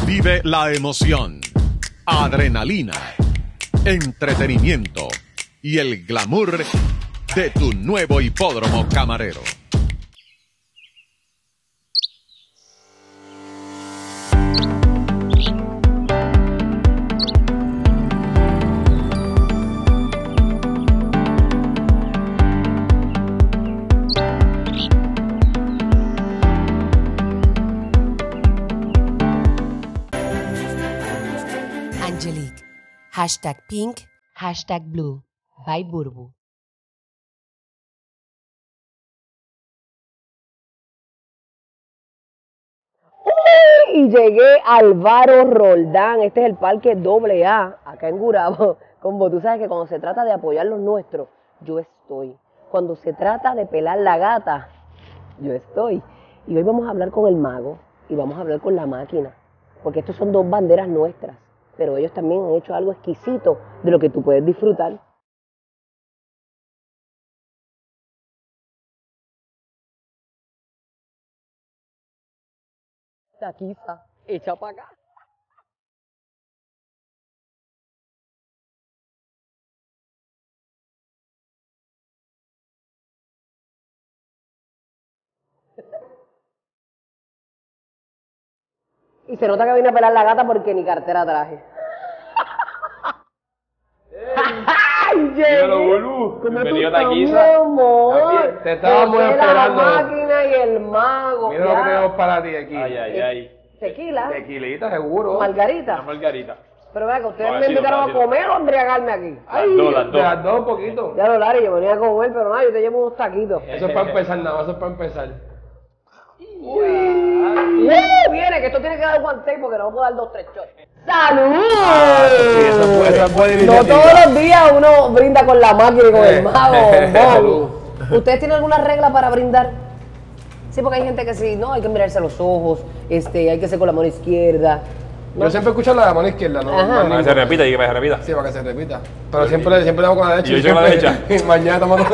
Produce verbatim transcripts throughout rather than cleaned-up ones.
Vive la emoción, adrenalina, entretenimiento y el glamour de tu nuevo hipódromo camarero. Angelique. Hashtag pink, hashtag blue. By Burbu. Y llegué al Varo Roldán. Este es el parque doble A, acá en Gurabo. Como tú sabes que cuando se trata de apoyar los nuestros, yo estoy. Cuando se trata de pelar la gata, yo estoy. Y hoy vamos a hablar con el mago y vamos a hablar con la máquina. Porque estos son dos banderas nuestras. Pero ellos también han hecho algo exquisito de lo que tú puedes disfrutar. Taquiza, echa para acá. Y se nota que vine a pelar la gata porque ni cartera traje. ¡Ay, Dímelo, Bulu. Bienvenido a Taquiza. Te estábamos José, esperando. La máquina y el mago. Mira lo que tenemos para ti aquí. Ay, ay, ay. Tequila. Tequilita, seguro. Margarita. Una margarita. Pero vea que ustedes me Suavecito, invitaron a suavecito. comer o a embriagarme aquí. Las dos, las dos. Las dos un poquito. Ya lo Lari, yo venía a comer, pero nada, yo te llevo unos taquitos. Eso es para empezar, nada más, eso es para empezar. Uy, uh, viene, que esto tiene que dar one take porque no puedo dar dos, tres shots. ¡Salud! Ah, sí, eso fue, eso fue No todos los días uno brinda con la máquina y con el mago. Salud. ¿Ustedes tienen alguna regla para brindar? Sí, porque hay gente que sí, no, hay que mirarse a los ojos, este, hay que ser con la mano izquierda. ¿No? Yo siempre escucho la de la mano izquierda, ¿no? Ajá. No, Para que se repita y que se repita. Sí, para que se repita. Pero siempre, siempre damos con la derecha. Y yo con la derecha. Y mañana tomamos.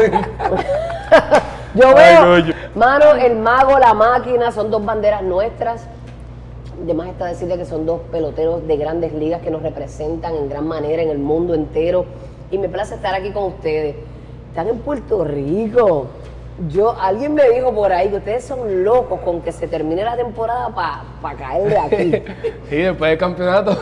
Yo Ay, veo, coño. mano, el mago, la máquina, son dos banderas nuestras. Además está decirle que son dos peloteros de grandes ligas que nos representan en gran manera en el mundo entero. Y me place estar aquí con ustedes. Están en Puerto Rico. Yo, alguien me dijo por ahí que ustedes son locos con que se termine la temporada para pa caer de aquí. Sí, después del campeonato.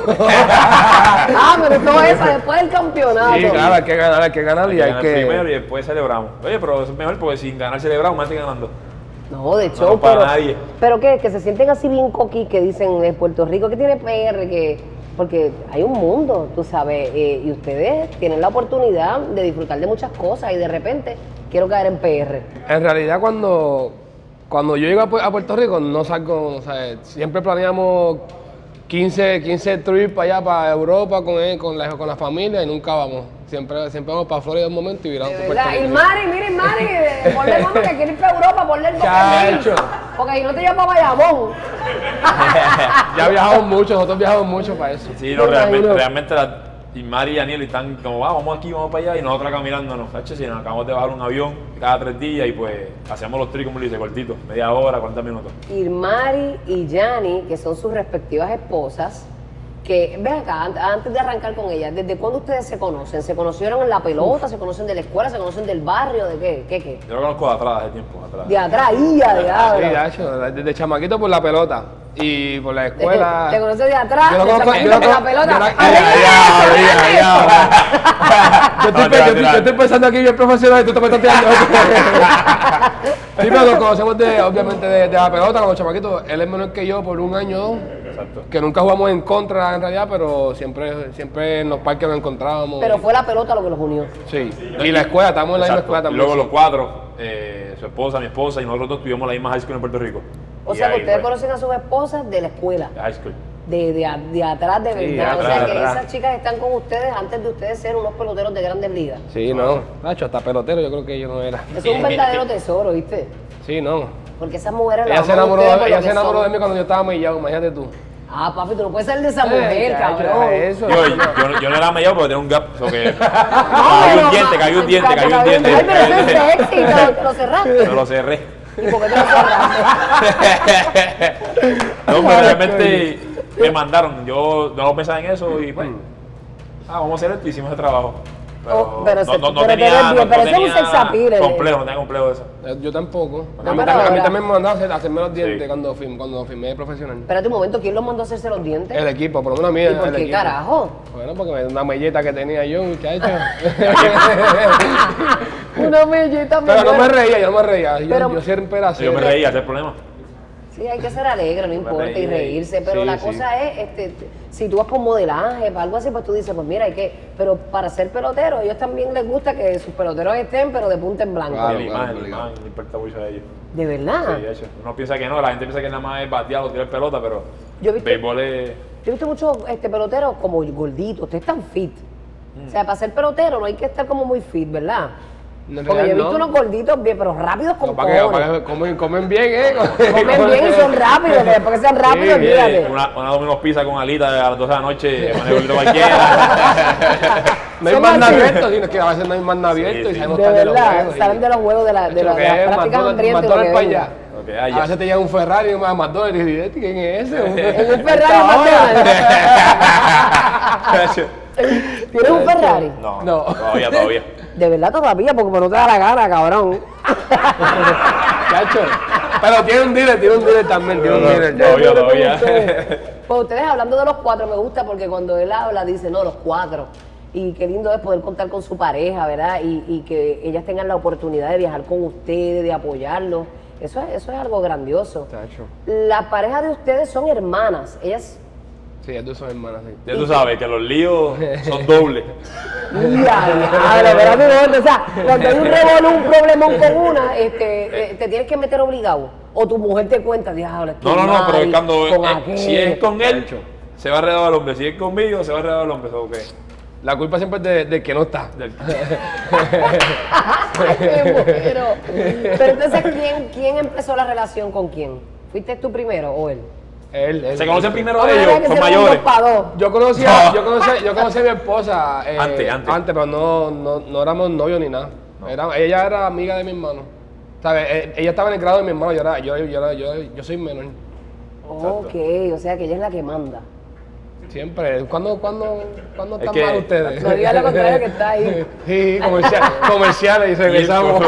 Ah, pero todo eso después del campeonato. Sí, claro, hay que ganar, hay que ganar y hay Ganar que. primero y después celebramos. Oye, pero eso es mejor porque sin ganar celebramos, más sigue ganando. No, de hecho, No, para pero, nadie. pero que, que se sienten así bien coquí, que dicen en Puerto Rico que tiene P R, que porque hay un mundo, tú sabes, eh, y ustedes tienen la oportunidad de disfrutar de muchas cosas y de repente quiero caer en P R. En realidad, cuando, cuando yo llego a, Pu- a Puerto Rico, no salgo, o sea, siempre planeamos quince, quince trips para allá, para Europa con él, con la, con la familia y nunca vamos. Siempre, siempre vamos para Florida un momento y viramos De por verdad, Puerto y Rico. Mari, miren Mari, eh, ponle mano que quiere ir para Europa, ponle el Chacho. papel. Porque si no te lleva para Bayamón. Ya viajamos mucho, nosotros viajamos mucho para eso. Sí, no, Me realmente, imagino. realmente la, y Mari y Daniel están como, ah, vamos aquí, vamos para allá, y nosotros acá mirándonos. ¿Sabes? Si nos acabamos de bajar un avión cada tres días y pues hacemos los trips, como le dice, cortitos, media hora, cuarenta minutos. Irmari y Yani, que son sus respectivas esposas, que, ven acá, an- antes de arrancar con ellas, ¿desde cuándo ustedes se conocen? ¿Se conocieron en la pelota? ¿Se conocen de la escuela? ¿Se conocen del barrio? ¿De qué? ¿Qué, qué? Yo lo conozco de atrás, hace tiempo, atrás. De atrás, ¡ia, Sí, diablo! Gacho, desde chamaquito por la pelota y por la ¿Te, escuela. te conoces de atrás? Yo lo de conozco- chamaquito yo lo con la con- pelota. yo lo- ¡Arriba Ya, eso, ya, ya, arriba ya. Yo estoy, No, pe- tira, yo, tira. yo estoy pensando aquí bien profesional y tú te me estás tirando. Sí, pero nos conocemos de, obviamente de, de la pelota, como chamaquito. Él es menor que yo por un año o dos. Exacto. Que nunca jugamos en contra en realidad, pero siempre, siempre en los parques nos encontrábamos. Pero fue la pelota lo que los unió. Sí. Y la escuela, estamos en la misma Exacto. escuela Y también. luego los cuatro, eh, su esposa, mi esposa y nosotros dos tuvimos la misma high school en Puerto Rico. O Y sea que ahí, ustedes pues, conocen a sus esposas de la escuela. de high school. De, de, a- de atrás de Sí, verdad. atrás, o sea que atrás. esas chicas están con ustedes antes de ustedes ser unos peloteros de grandes ligas. Sí, no. Nacho, hasta pelotero yo creo que yo no era. Eso es un verdadero tesoro, ¿viste? Sí, no. Porque esas mujeres Ella las se aman a enamoró, ustedes por ella lo se que enamoró son. de mí cuando yo estaba mellado, imagínate tú. Ah, papi, tú no puedes ser de esa mujer, Eh, chacho, cabrón. eso. Yo, yo, yo no era mellado porque tenía un gap. So que No, cayó pero, un diente, ma- cayó un diente, cayó un diente. Ay, pero eso es sexy, te lo, te lo cerraste. No lo cerré. ¿Y por qué te lo cerraste? No, pero realmente me mandaron. Yo no pensaba en eso y pues, ah, vamos a hacer esto y hicimos el trabajo. Pero, Oh, pero no, se- no, no pero te tenía, ves bien, no, pero no eso es un tenía sex appeal, eh. complejo, no tenía complejo de eso. Eh, Yo tampoco. A No, mí, pero también- a mí ahora- también me mandaron a hacer- a hacerme los dientes Sí. cuando, firmé, cuando firmé de profesional. Espérate un momento, ¿quién los mandó a hacerse los dientes? El equipo, por lo menos a mí. ¿Y por el qué equipo. carajo? Bueno, porque me- una melleta que tenía yo, muchacho. Una melleta, Pero no me mujer. reía, yo no me reía. Yo, Pero- yo siempre era así. Yo me reía, ese es el problema. Sí, hay que ser alegre, no importa, y reí, reírse, pero sí, la sí. cosa es, este, t- si tú vas por modelaje, para algo así, pues tú dices, pues mira, hay que, pero para ser pelotero, a ellos también les gusta que sus peloteros estén, pero de punta en blanco. Claro, Y la claro, imagen, la claro. imagen le importa mucho a ellos. De verdad. Sí, de hecho. Uno piensa que no, la gente piensa que nada más es batear o tirar pelota, pero Yo he visto- béisbol es... Yo he visto muchos este, peloteros como gorditos, ustedes están fit. O sea, para ser pelotero no hay que estar como muy fit, ¿verdad? En Porque yo he realidad, visto no. unos gorditos bien, pero rápidos No, como para que, cojones. para que comen, comen bien, ¿eh? Comen bien y son rápidos, que después que sean rápidos, Sí, olvídate. Una, una Domino's Pizza con alitas a las doce de la noche, con el gordito cualquiera. No hay Son manda así. abierto, sino que a veces no hay manda abierto y sí. sabemos De estar de los verdad, juegos. y- saben de los juegos de, la, de, Hecho, la- lo de que las es prácticas McDonald's- hambrientas y lo que McDonald's para venga. allá. Lo que haya. A veces te llega un Ferrari, un McDonald's y dices, ¿quién es ese? En un Ferrari McDonald's. ¿Tienes un Ferrari? No, No. todavía, todavía. De verdad todavía, porque no te da la gana, cabrón. Chacho. Pero tiene un dealer, tiene un dealer también, tiene un No, no, dealer. no. Todavía, Pero con todavía. ustedes. Pues ustedes hablando de los cuatro me gusta porque cuando él habla dice, no, los cuatro. Y qué lindo es poder contar con su pareja, ¿verdad? Y, y que ellas tengan la oportunidad de viajar con ustedes, de apoyarlos. Eso es, eso es algo grandioso. Chacho. La pareja de ustedes son hermanas. Ellas... Sí, ellos son hermanas, sí. Ya tú sabes que los líos son dobles. Ya, diablo, espérate un momento, o sea, cuando hay un revolú, un problemón con una, este, eh, te tienes que meter obligado. O tu mujer te cuenta, diablo, es que No, no, no, pero es Mari, cuando con eh, aquel". si es con él, Chacho. se va alrededor del hombre. Si es conmigo, se va alrededor del hombre. So, okay. La culpa siempre es de, de que no está. Del- Ay, me muero. Pero entonces, ¿quién, ¿quién empezó la relación con quién? ¿Fuiste tú primero o él? Él, él. Se conocen primero No, no, ellos, no, que son se van mayores. dos pa' dos. Yo conocí a, yo conocí, yo conocí a mi esposa eh, Antes, antes. pero no, no, no éramos novios ni nada. Era- ella era amiga de mi hermano. ¿Sabes? Eh, Ella estaba en el grado de mi hermano, yo, era, yo, yo, era- yo, yo soy menor. Ok, o sea que ella es la que manda. Siempre. ¿Cuándo, cuándo, ¿cuándo Es están que- mal ustedes? No digas lo contrario que está ahí. Sí, comercial, comerciales y regresamos.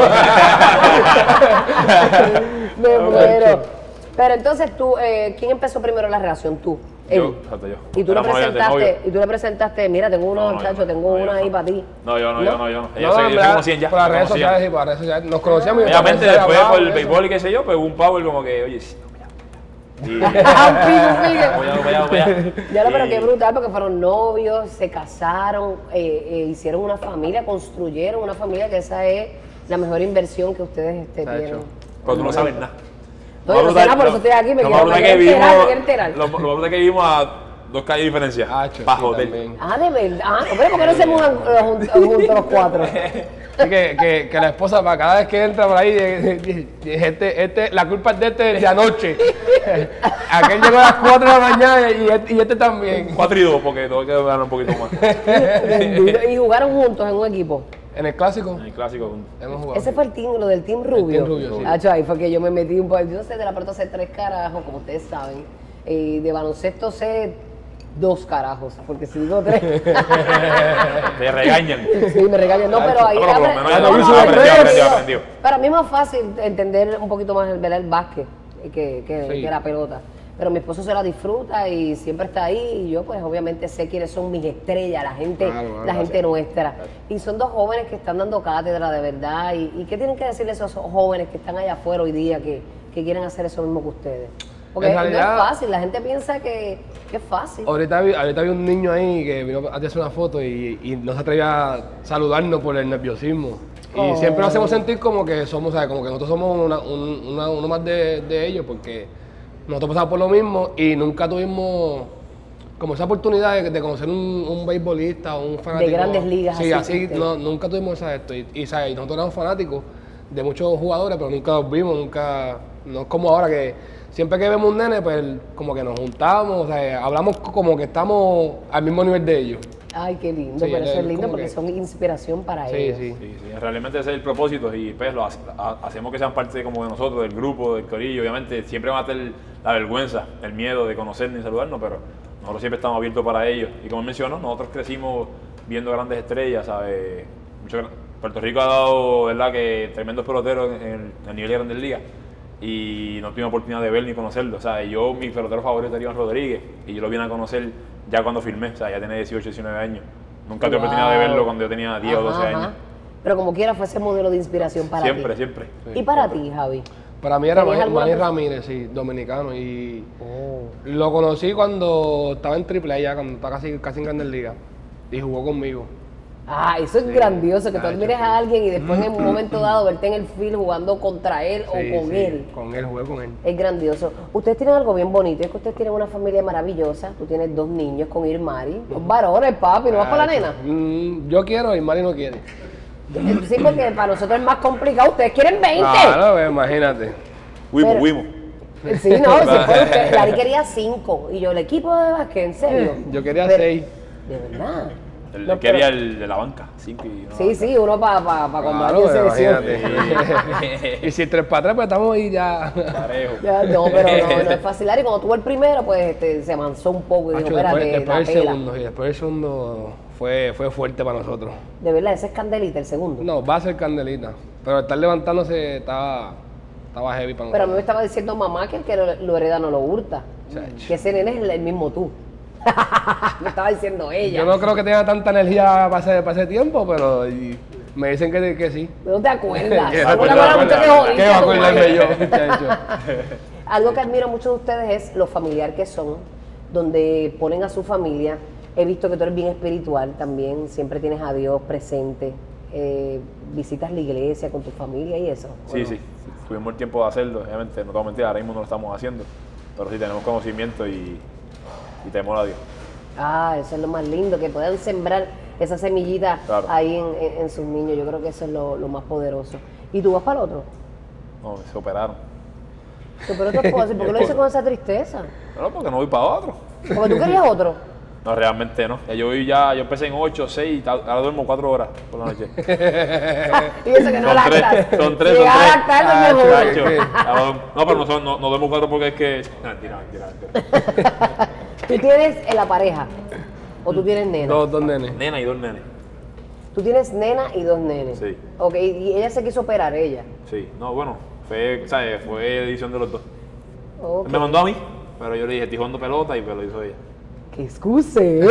Me muero. Pero entonces tú, eh, ¿quién empezó primero la relación? Tú. Yo, Él. exacto, yo. Y tú le Éramos novios de presentaste, novio. y tú le presentaste, mira, tengo uno, No, no, muchacho, yo no. tengo No, yo una no. ahí para ti. No, yo no, yo no, yo no. Ellos No, se, en ellos se verdad, conocían ya. por las se redes conocían. sociales y por las redes sociales. Nos conocíamos y Obviamente, por las redes después sociales por el hablábamos y béisbol y qué sé yo, pues hubo un power como que, oye, sí, y, Ah, pique, pique. voy a, voy a, voy a. Ya lo, pero Y- qué brutal, porque fueron novios, se casaron, eh, eh, hicieron una familia, construyeron una familia, que esa es la mejor inversión que ustedes este, Chacho. tienen. Pero tú no sabes nada. No, yo no sé nada, por eso estoy aquí, me Lo quiero- más me brutal quiero que enterar, me vimos- quiero enterar. Lo lo más brutal que vimos a dos calles de diferencia. Hacho, Bajo sí, hotel. también. Ah, de verdad. Ah, hombre, ¿por qué no se mudan eh, jun- juntos los cuatro? Así que, que, que la esposa, para cada vez que entra por ahí, de- de- de- de- este, este, la culpa es de este de anoche. Aquel llegó a las cuatro de la mañana y este, y este también. Cuatro y dos, porque tengo que ganar un poquito más. Bendito. Y jugaron juntos en un equipo. En el clásico En el clásico. hemos jugado. Ese fue el team, lo del Team Rubio. Team Rubio, sí. Acho, ahí fue que yo me metí un poco. Yo sé de la pelota sé tres carajos, como ustedes saben. Y de baloncesto sé dos carajos, porque si digo tres, Te regañan. sí, me regañan. No, pero ahí No, pero por lo apre- menos no, ya no, aprendió, no, aprendió, no, aprendió, no. aprendió. Para mí es más fácil entender un poquito más el, ¿verdad? el básquet que, que, Sí. que la pelota. Pero mi esposo se la disfruta y siempre está ahí y yo pues obviamente sé quiénes son mis estrellas, la gente, Claro, claro, la gracias. gente nuestra. Y son dos jóvenes que están dando cátedra de verdad. ¿Y, y qué tienen que decirle a esos jóvenes que están allá afuera hoy día que, que quieren hacer eso mismo que ustedes? Porque En no realidad- es fácil, la gente piensa que, que es fácil. Ahorita vi, ahorita vi un niño ahí que vino a hacerse una foto y, y no se atrevía a saludarnos por el nerviosismo. Y Oh. siempre lo hacemos sentir como que somos, ¿sabes? Como que nosotros somos una- un- una- uno más de, de ellos porque nosotros pasamos por lo mismo y nunca tuvimos como esa oportunidad de, de conocer un, un beisbolista o un fanático. grandes ligas, Sí, así, así, usted. no, nunca tuvimos esa esto. Y, y, ¿sabes? Y nosotros éramos fanáticos de muchos jugadores, pero nunca los vimos, nunca, no es como ahora que siempre que vemos un nene, pues como que nos juntamos, o sea, hablamos como que estamos al mismo nivel de ellos. Ay, qué lindo, Sí, pero eso es es lindo como porque que- son inspiración para Sí, ellos. sí. Sí, sí, realmente ese es el propósito y pues lo hace- ha- hacemos que sean parte como de nosotros, del grupo, del corillo. Obviamente siempre va a tener la vergüenza, el miedo de conocernos y saludarnos, pero nosotros siempre estamos abiertos para ellos. Y como mencionó, nosotros crecimos viendo grandes estrellas, ¿sabes? Mucho, Puerto Rico ha dado, ¿verdad?, que tremendos peloteros en el, en el nivel de Grandes Ligas. Y no tuve oportunidad de ver ni conocerlo. O sea, yo, mi pelotero favorito era Iván Rodríguez, y yo lo vine a conocer ya cuando firmé. O sea, ya tenía dieciocho, diecinueve años. Nunca tuve Wow. oportunidad de verlo cuando yo tenía diez o doce Ajá, años. ajá. Pero como quiera fue ese modelo de inspiración para Siempre, ti. siempre. ¿Y para ti, Javi? Para mí era ¿Tenías Manny, alguna Manny persona? Ramírez, sí, dominicano. Y Oh. lo conocí cuando estaba en triple A ya, cuando estaba casi, casi en Grandes Ligas. Y jugó conmigo. Ah, eso es grandioso, que tú ah, admires sí. a alguien y después en un momento dado verte en el field jugando contra él Sí, o con sí, él. Con él, jugué con él. Es grandioso. Ustedes tienen algo bien bonito, es que ustedes tienen una familia maravillosa. Tú tienes dos niños con Irmari, dos varones, papi, ¿no vas con la nena? Mm, yo quiero y Mari no quiere. Sí, porque para nosotros es más complicado, ustedes quieren veinte. Claro, pues, imagínate. Wimo, Pero- Wimo. Sí, no, si fue usted. Lari quería cinco y yo, el equipo de básquet, ¿en serio? Yo quería Pero- seis. De verdad. Él No, quería pero- el de la banca, cinco y no. Sí, sí, uno para pa, pa cuando Claro, alguien se lesiona. imagínate. Y si tres para tres, pues estamos ahí ya. Parejo. Ya, no, pero no, no es fácil. Lari, cuando tuvo el primero, pues este, se avanzó un poco y dijo, Macho, espérate, después, después la del pela. segundo, y después del segundo fue, fue fuerte para nosotros. De verdad, ese es Candelita, el segundo. No, va a ser Candelita. Pero estar levantándose estaba, estaba heavy para Pero a mí me nosotros. estaba diciendo mamá que el que lo, lo hereda no lo hurta. Chacho. Que ese nene es el, el mismo tú. Me estaba diciendo ella. Yo no creo que tenga tanta energía para ese, para ese tiempo, pero y me dicen que, que sí. No te acuerdas. ¿Qué No te me acuerdas acuerdo? mucho que ¿Qué jodiste va a a tu acordarme madre. yo, muchacho? Algo que admiro mucho de ustedes es lo familiar que son, donde ponen a su familia. He visto que tú eres bien espiritual también, siempre tienes a Dios presente. Eh, visitas la iglesia con tu familia y eso. ¿o Sí, no? sí, sí, tuvimos el tiempo de hacerlo, obviamente, no te voy a mentir, ahora mismo no lo estamos haciendo, pero sí tenemos conocimiento y, y temor a Dios. Ah, eso es lo más lindo, que puedan sembrar esa semillita Claro. ahí en, en- en sus niños. Yo creo que eso es lo, lo más poderoso. ¿Y tú vas para el otro? No, se operaron. Pero tu esposa, ¿por qué lo dices con esa tristeza? No, porque no voy para otro. Porque tú querías otro. No, realmente no. Ya yo, voy ya, yo empecé en ocho, seis, ahora duermo cuatro horas por la noche. Y eso que no Son tres, lactas. son tres, Si son vas a tres. lactar, Ah, es mejor. Chacho, ya no, no, pero no, son- no, no duermo cuatro porque es que... No, mentira, mentira, mentira. ¿Tú tienes en la pareja? ¿O tú tienes nena? Dos, dos nenes. Nena y dos nenes. Tú tienes nena y dos nenes. Sí. Ok, y ella se quiso operar, ella. Sí, no, bueno, fue, ¿sabes? Fue decisión de los dos. Ok. Él me mandó a mí, pero yo le dije, estoy jugando pelota y pues lo hizo ella. ¡Qué excusero!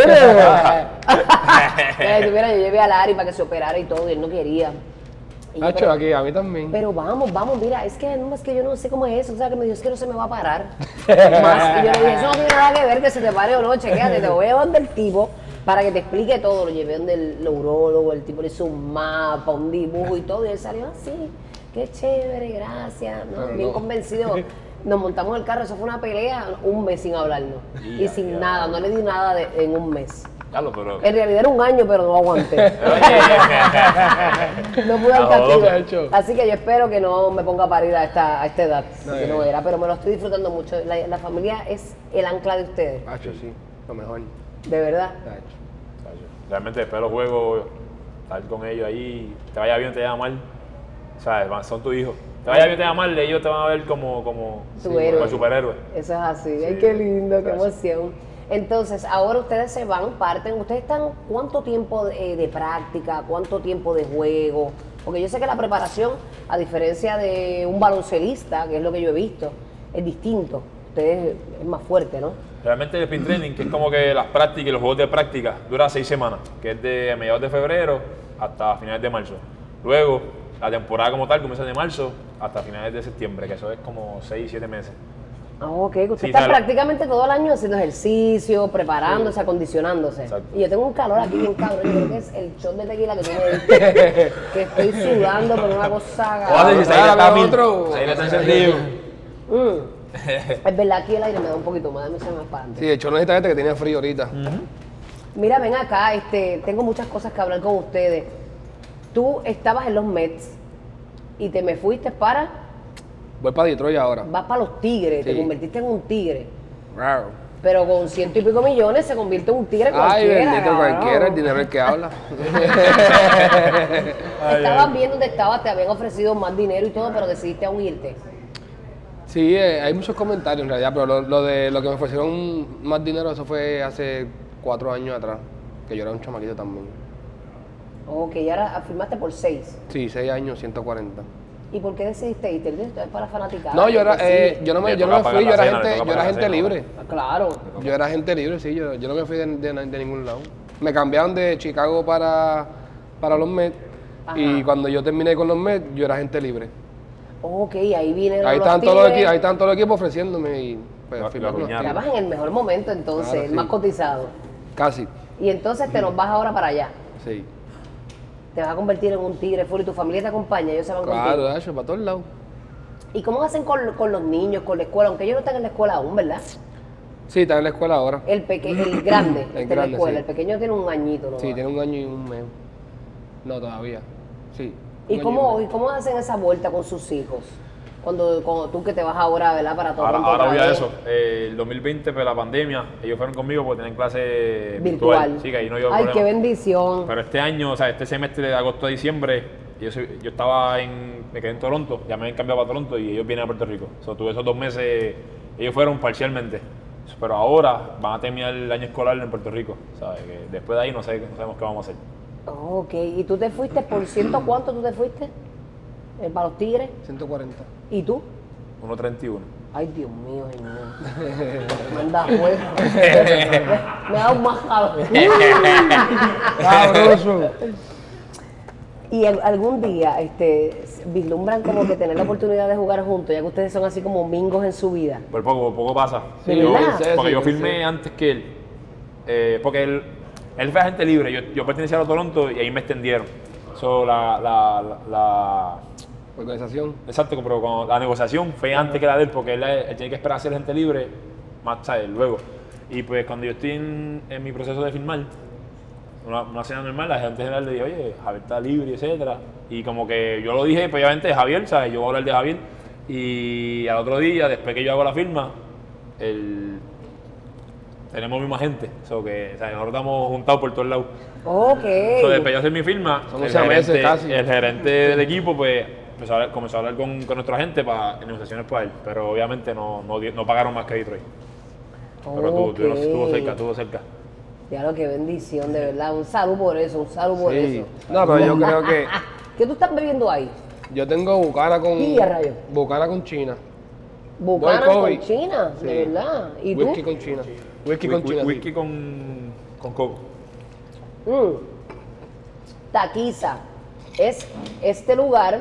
Eh, mira, yo llevé a Lari para que se operara y todo, y él no quería. Y yo, Nacho, pero, aquí, a mí también. pero vamos, vamos, mira, es que no, es que yo no sé cómo es eso, o sea, que me dijo, es que no se me va a parar. Más, y yo le dije, eso no tiene nada que ver que se te pare o no, chequéate, te voy a llevar donde el tipo para que te explique todo. Lo llevé donde el neurólogo, el tipo le hizo un mapa, un dibujo y todo, y él salió así, qué chévere, gracias, ¿no? Pero Bien no. convencido. Nos montamos en el carro, eso fue una pelea, un mes sin hablarnos. Y Ya, sin ya. nada, no le di nada de- en un mes. Claro, pero... En realidad era un año, pero no aguanté. No pude al Ah, castigo. muchacho. Así que yo espero que no me ponga parida a esta, a esta edad, No, que eh. no era, pero me lo estoy disfrutando mucho. La, la familia es el ancla de ustedes, Nacho, sí, lo mejor. de verdad. Nacho. Realmente después de los juegos, estar con ellos ahí, te vaya bien, te vaya mal, ¿sabes? Van- Son tus hijos. Te vaya bien, te vaya mal, ellos te van a ver como, como, Tu como héroe. el superhéroe. Eso es así. Sí, Ay, qué lindo, qué gracias. emoción. Entonces, ahora ustedes se van, parten. ¿Ustedes están cuánto tiempo de, de práctica, cuánto tiempo de juego? Porque yo sé que la preparación, a diferencia de un baloncelista, que es lo que yo he visto, es distinto. Ustedes es más fuerte, ¿no? Realmente el sprint training, que es como que las prácticas y los juegos de práctica, dura seis semanas, que es de mediados de febrero hasta finales de marzo. Luego, la temporada como tal comienza de marzo hasta finales de septiembre, que eso es como seis, siete meses. Ah, ok. Usted Sí, está claro. prácticamente todo el año haciendo ejercicio, preparándose, acondicionándose. Exacto. Y yo tengo un calor aquí bien cabrón. Yo creo que es el shot de tequila que tú me diste. Que estoy sudando por una cosa. O hace si Dale, ahí está dale, mil, otro. ahí está encendido. Mm. Es verdad, aquí el aire me da un poquito más, dame ese más para adelante. Sí, de hecho, no necesita gente que tiene frío ahorita. Mira, ven acá, este, tengo muchas cosas que hablar con ustedes. Tú estabas en los Mets y te me fuiste para, Voy para Detroit ahora. vas para los Tigres, te Sí. convertiste en un tigre. Rar. Pero con ciento y pico millones se convierte en un tigre Ay, cualquiera. bendito cabrón. cualquiera, el dinero es el que habla. Estabas bien donde estabas, te habían ofrecido más dinero y todo, pero decidiste aún irte. Sí, eh, hay muchos comentarios en realidad, pero lo, lo de lo que me ofrecieron más dinero, eso fue hace cuatro años atrás, que yo era un chamaquito también. Ok, y ahora firmaste por seis. Sí, seis años, ciento cuarenta. ¿Y por qué decidiste irte? ¿Esto es para fanaticada? No, yo era, Porque eh, sí. yo no me, Le yo no toca me fui, pagar yo la era cena, le gente, toca yo era pagar la gente cena, libre. Ah, claro. Yo era gente libre, sí, yo, yo no me fui de, de- de ningún lado. Me cambiaron de Chicago para, para los Mets y Ajá. cuando yo terminé con los Mets, yo era gente libre. Ok, ahí vienen Ahí los estaban todos los Tigres. equipos, ahí estaban todos los equipos ofreciéndome y pues Lo- firmé lo con los arruinaron. Tigres. Estabas en el mejor momento entonces, Claro, el sí. más cotizado. Casi, Y entonces te nos vas ahora para allá. sí. Te vas a convertir en un tigre full y tu familia te acompaña, ellos se van Claro, contigo. Dacho, para todos lados. ¿Y cómo hacen con, con los niños, con la escuela? Aunque ellos no están en la escuela aún, ¿verdad? Sí, está en la escuela ahora. El, peque el grande está en la grande, escuela, sí. el pequeño tiene un añito nomás. Sí, tiene un año y un mes. No, todavía. Sí. ¿Y un año cómo, un ¿Y mes. cómo hacen esa vuelta con sus hijos? Cuando, cuando tú que te vas ahora, ¿verdad? Para todo Ahora, ahora voy a eso. Eh, el dos mil veinte, pues la pandemia, ellos fueron conmigo porque tenían clase virtual. Virtual. Sí, que ahí no había Ay, problema. qué bendición. Pero este año, o sea, este semestre de agosto a diciembre, yo, soy- yo estaba en, me quedé en Toronto, ya me habían cambiado para Toronto y ellos vienen a Puerto Rico. O sea, tuve esos dos meses, ellos fueron parcialmente. Pero ahora van a terminar el año escolar en Puerto Rico, ¿sabes? Que después de ahí no, sé, no sabemos qué vamos a hacer. Ok, ¿y tú te fuiste por ciento cuánto tú te fuiste? Eh, ¿Para los tigres? ciento cuarenta. ¿Y tú? uno treinta y uno. Ay, Dios mío, señor. Manda juego. Me da un más cabrón. Sabroso. Y al- algún día este, vislumbran como que tener la oportunidad de jugar juntos, ya que ustedes son así como mingos en su vida. Por poco, por poco pasa. ¿De Yo- verdad? Sí, porque sí, yo sí. firmé antes que él. Eh, porque él, él fue agente libre. Yo, yo pertenecía a los Toronto y ahí me extendieron. So, la, la, la, la- Organización. exacto, pero con la negociación fue antes que la de él, porque él, él tiene que esperar a ser agente libre más tarde, luego. Y pues cuando yo estoy en, en mi proceso de firmar, una, una cena normal, la gente general le dijo, oye, Javier está libre, etcétera. Y como que yo lo dije, pues obviamente Javier, ¿sabes? Yo voy a hablar de Javier. Y al otro día, después que yo hago la firma, el, tenemos misma gente. So que, ¿sabes? Nosotros estamos juntados por todos lados. Ok. So, después de hacer mi firma, Son el once meses gerente, casi. el gerente del equipo, pues empezó a hablar, comenzó a hablar con, con nuestra gente para en negociaciones para él. Pero obviamente no, no, di- no pagaron más crédito ahí. Pero tuvo, Ok. tuvo, estuvo cerca, estuvo cerca. Ya lo que bendición, de verdad. Un salud por eso, un salud por Sí. eso. No, pero yo creo que ¿Qué tú estás bebiendo ahí? yo tengo bucana con. Y a rayos. Bucana con China. Bucanas Voy con COVID. China, Sí. de verdad. ¿Y tú? Whisky con China. Whisky con Whi- China. sí. Whisky con, con coco. Mm. Taquiza es este lugar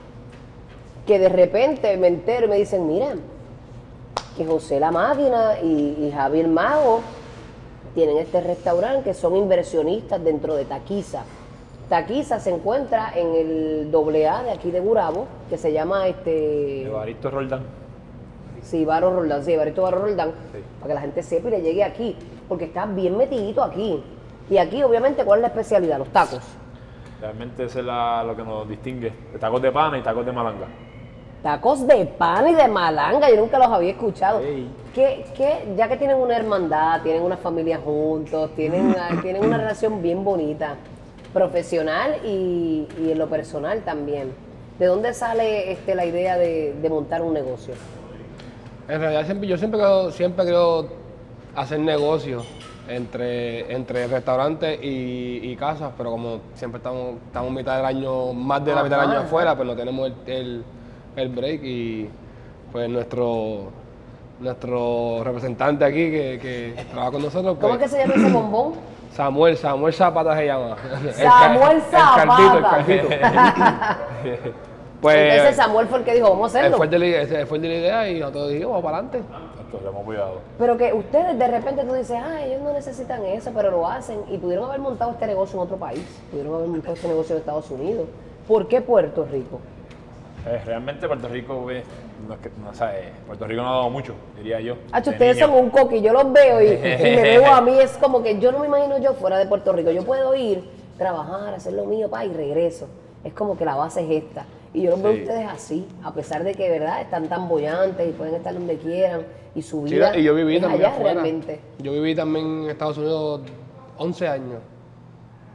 que de repente me entero y me dicen, mira, que José La Máquina y, y Javier Mago tienen este restaurante que son inversionistas dentro de Taquiza. Taquiza se encuentra en el doble A de aquí de Gurabo, que se llama este Evaristo Roldán. sí, Barro Roldán, sí, Evaristo Barro Roldán, Sí. para que la gente sepa y le llegue aquí, porque está bien metidito aquí. Y aquí, obviamente, ¿cuál es la especialidad? Los tacos. Realmente eso es la- lo que nos distingue. De tacos de pana y tacos de malanga. Tacos de pan y de malanga, yo nunca los había escuchado. Ey. ¿Qué, qué, ya que tienen una hermandad, tienen una familia juntos, tienen una, tienen una relación bien bonita, profesional y, y en lo personal también. ¿De dónde sale este, la idea de, de montar un negocio? En realidad siempre, yo siempre quiero, siempre quiero hacer negocios entre, entre restaurantes y, y casas, pero como siempre estamos, estamos mitad del año, más de la mitad del Ajá, año ajá. afuera, pues no tenemos el, el, el break y pues nuestro, nuestro representante aquí que, que trabaja con nosotros, ¿Cómo pues, es que se llama ese bombón? Samuel, Samuel Zapata se llama. El Samuel ca- El caldito, el Zapata. caldito. Pues Entonces Samuel fue el que dijo, vamos a él hacerlo. fue el de la, ese fue el de la idea y nosotros dijimos, vamos para adelante. Entonces, hemos cuidado. Pero que ustedes de repente tú dices, ah, ellos no necesitan eso, pero lo hacen. Y pudieron haber montado este negocio en otro país. Pudieron haber montado este negocio en Estados Unidos. ¿Por qué Puerto Rico? Eh, realmente Puerto Rico, eh, no es que, no, sabes, Puerto Rico no ha dado mucho, diría yo. Hacho, de ustedes niño. son un coqui, yo los veo y, y me veo a mí, es como que yo no me imagino yo fuera de Puerto Rico. Yo puedo ir, trabajar, hacer lo mío, pa, y regreso. Es como que la base es esta. Y yo los veo a Sí. ustedes así, a pesar de que, ¿verdad? Están tan bollantes y pueden estar donde quieran. Y su Sí, vida y yo viví es también allá afuera. realmente. Yo viví también en Estados Unidos once años.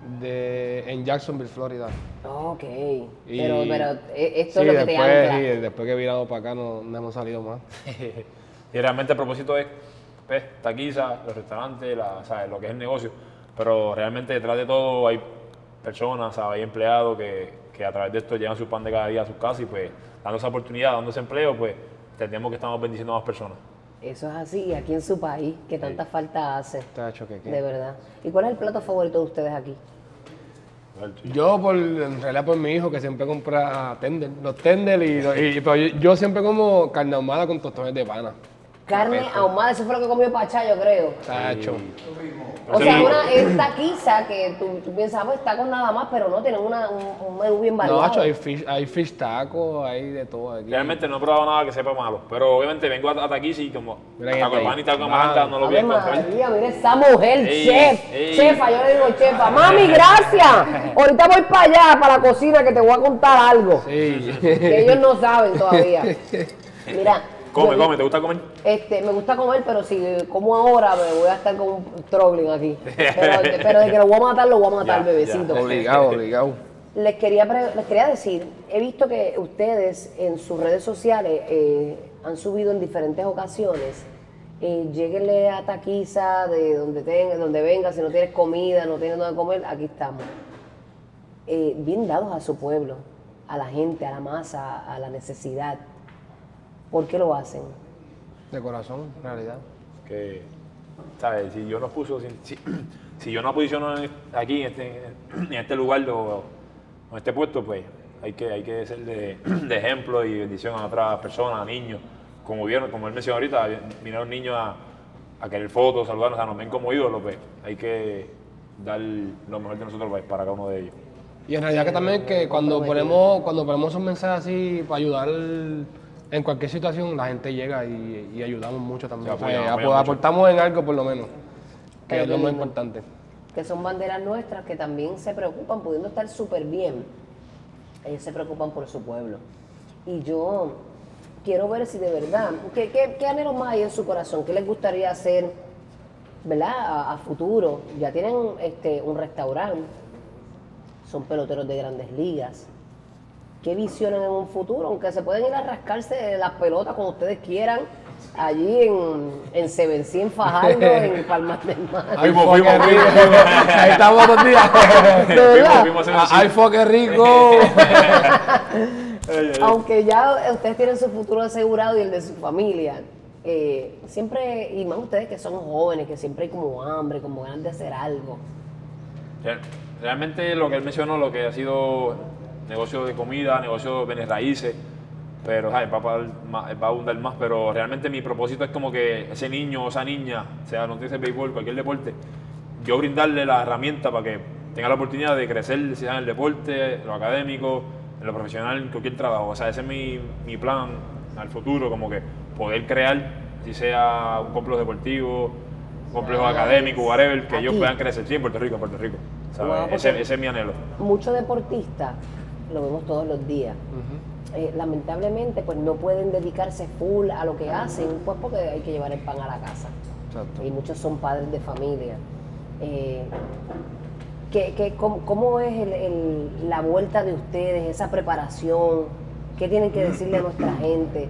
de, en Jacksonville, Florida. Ok, Y- pero, pero eh, esto Sí, es lo que te después, ancla. sí, después que viramos para acá no, no hemos salido más. Y realmente el propósito es pues, taquiza, los restaurantes, la, ¿sabes? Lo que es el negocio. Pero realmente detrás de todo hay personas, ¿sabes? Hay empleados que, que a través de esto llevan su pan de cada día a sus casas y pues dando esa oportunidad, dando ese empleo, pues entendemos que estamos bendiciendo a más personas. Eso es así, y aquí en su país, que tanta falta hace, Está hecho que, que- de verdad. ¿Y cuál es el plato favorito de ustedes aquí? Yo, por, en realidad, por mi hijo, que siempre compra tender, los tender, y, y- pero yo, yo siempre como carne ahumada con tostones de pana. Carne Perfecto. ahumada, eso fue lo que comió Pachá, yo creo. Está hecho. O sea, Sí. una es taquiza que tú, tú piensas, pues está con nada más, pero no, tienen una, un, un menú bien No, variado. hacho, hay fish, hay fish tacos, hay de todo aquí. Realmente no he probado nada que sepa malo, pero obviamente vengo a, a Taquiza y como Mira ahí taco de está pan y ahí. taco de Ah. malanga no lo voy a Ave encontrar. María, mira esa mujer, Ey, chef, ey. chefa, yo le digo chefa. Mami, gracias. Ahorita voy para allá, para la cocina, que te voy a contar algo. Sí. Que ellos no saben todavía. Mira. Come, yo- come, ¿te gusta comer? Este, me gusta comer, pero si como ahora me voy a estar con un struggling aquí. Pero, pero de que lo voy a matar, lo voy a matar, Ya, bebecito. Obligado, obligado. Les quería, pre- les quería decir, he visto que ustedes en sus redes sociales eh, han subido en diferentes ocasiones, eh, lléguenle a Taquiza, de donde, tenga, donde venga, si no tienes comida, no tienes donde comer, aquí estamos. Eh, bien dados a su pueblo, a la gente, a la masa, a la necesidad. ¿Por qué lo hacen? De corazón, en realidad. Que, ¿sabes? Si yo no puso, si, si, si yo no posiciono en- aquí en este, en este lugar o en este puesto, pues hay que, hay que ser de, de ejemplo y bendición a otras personas, a niños. Como vieron, como él mencionó ahorita, vinieron niños a, a querer fotos, saludarnos, o sea, nos ven como ídolos, pues hay que dar lo mejor de nosotros pues, para cada uno de ellos. Y en realidad que también que cuando ponemos, cuando ponemos esos mensajes así para ayudar en cualquier situación, la gente llega y, y ayudamos mucho también. Sí, O sea, apoyamos, apo- apoyamos mucho. aportamos en algo por lo menos, que Pero es lo qué más lindo. importante. Que son banderas nuestras que también se preocupan, pudiendo estar súper bien, ellos se preocupan por su pueblo. Y yo quiero ver si de verdad, ¿qué, qué, qué anhelos más hay en su corazón? ¿Qué les gustaría hacer, verdad, a, a futuro? Ya tienen este, un restaurante, son peloteros de grandes ligas. ¿Qué visionan en un futuro? Aunque se pueden ir a rascarse las pelotas cuando ustedes quieran, allí en, en Sevencí, en Fajardo, en Palmas del Mar. Ay, Fuimos, fuck, qué fuimos. rico. Ahí estamos dos días. ¿De verdad? Fuimos, fuimos a hacer Ay, fuck, qué rico. Aunque ya ustedes tienen su futuro asegurado y el de su familia, eh, siempre, y más ustedes que son jóvenes, que siempre hay como hambre, como ganas de hacer algo. Real- Realmente lo que él mencionó, lo que ha sido negocio de comida, negocio de bienes raíces, pero ¿sabes? Va, a pagar más- va a abundar más, pero realmente mi propósito es como que ese niño o esa niña, sea no tiene béisbol, cualquier deporte, yo brindarle la herramienta para que tenga la oportunidad de crecer, sea en el deporte, en lo académico, en lo profesional, en cualquier trabajo. O sea, ese es mi, mi plan al futuro, como que poder crear, si sea un complejo deportivo, un complejo Ah, académico, whatever, que ellos aquí. puedan crecer. Sí, en Puerto Rico, en Puerto Rico. ¿sabes? Wow, porque- ese, ese es mi anhelo. Muchos deportistas, lo vemos todos los días, eh, lamentablemente pues no pueden dedicarse full a lo que hacen, pues porque hay que llevar el pan a la casa. Exacto. Y muchos son padres de familia. Eh, ¿qué- qué- cómo, cómo es el- el- la vuelta de ustedes, esa preparación? ¿Qué tienen que decirle a nuestra gente?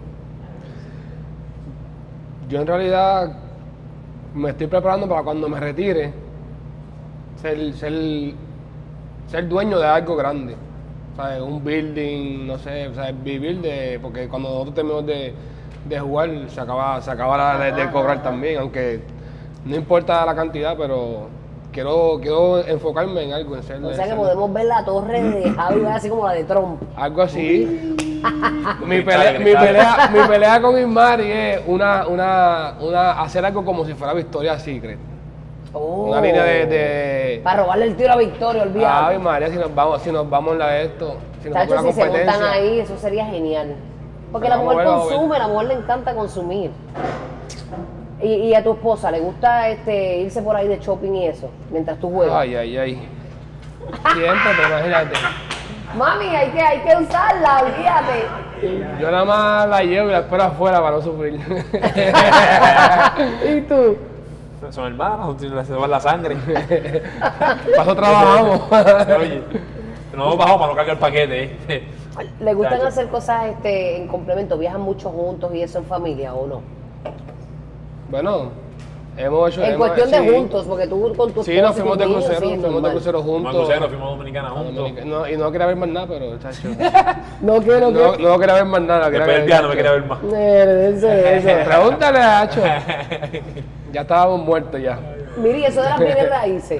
Yo en realidad me estoy preparando para cuando me retire ser, ser, ser dueño de algo grande. ¿Sabes? Un building, no sé, o sea, vivir de. Porque cuando nosotros terminamos de, de jugar, se acaba, se acaba la- de, de cobrar también, aunque no importa la cantidad, pero quiero, quiero enfocarme en algo, en ser. O sea que ser- podemos ver la torre de Javi, así como la de Trump. Algo así. mi, Cristal, pelea, mi, cristal. pelea, mi pelea con Ismari es una, una, una, hacer algo como si fuera Victoria's Secret. Oh. Una línea de. de Para robarle el tiro a Victoria, Ay, olvídate. María, si nos vamos, si nos vamos en la de esto, si nos Tacho, vamos si a la se montan competencia. ahí, eso sería genial. Porque Pero la vamos mujer a ver, vamos a ver. consume, la mujer le encanta consumir. Y, y a tu esposa, ¿le gusta este irse por ahí de shopping y eso? Mientras tú juegas. Ay, ay, ay. Siempre, pero imagínate. Mami, hay que, hay que usarla, olvídate. Yo nada más la llevo y la espero afuera para no sufrir. ¿Y tú? son hermanos, se va la sangre. Para eso trabajamos. Oye, no bajamos para no cargar el paquete. ¿eh? ¿Le gustan Chacho. hacer cosas este, en complemento? ¿Viajan mucho juntos y eso en familia o no? Bueno, hemos hecho... En hemos- cuestión de sí. juntos, porque tú con tus Sí, nos fuimos de crucero, fuimos de crucero Fuimos a juntos. crucero, fuimos a Dominicana A juntos. Dominica- no, y no quería ver más nada, pero, chacho. No quiero No, que... no quería ver más nada. quería Después del ver- piano no me quería ver más. Eh, Eso, eso. Pregúntale a Hacho. Ya estábamos muertos ya. Mire, ¿y eso de las bienes raíces?